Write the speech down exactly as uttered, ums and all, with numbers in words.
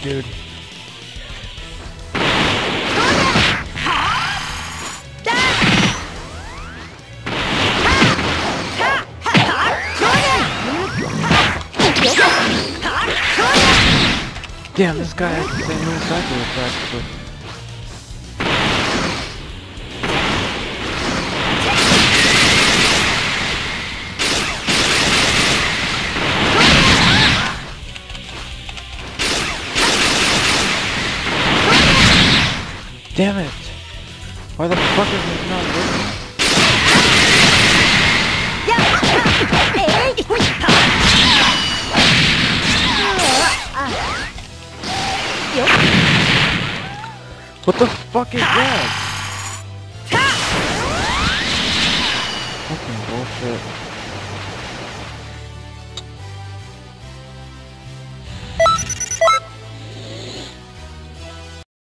dude. Damn, this guy has the same move I do practically. Damn it! Why the fuck is this not working? What the fuck is that? Fucking bullshit.